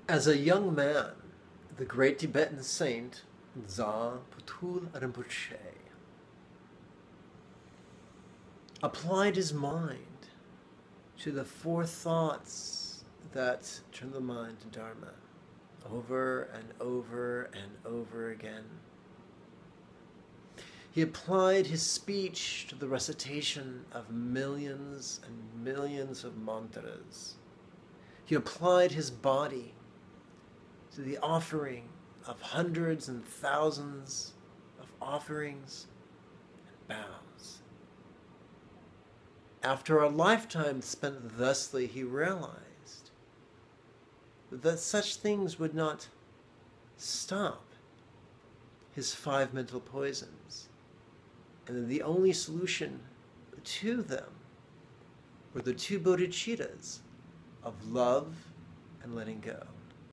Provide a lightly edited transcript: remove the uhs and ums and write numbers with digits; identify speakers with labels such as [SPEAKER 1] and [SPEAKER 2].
[SPEAKER 1] As a young man, the great Tibetan saint Za Putul Rinpoche applied his mind to the four thoughts that turn the mind to Dharma over and over and over again. He applied his speech to the recitation of millions and millions of mantras. He applied his body to the offering of hundreds and thousands of offerings and bows. After a lifetime spent thusly, he realized that such things would not stop his 5 mental poisons, and that the only solution to them were the 2 bodhicittas of love and letting go.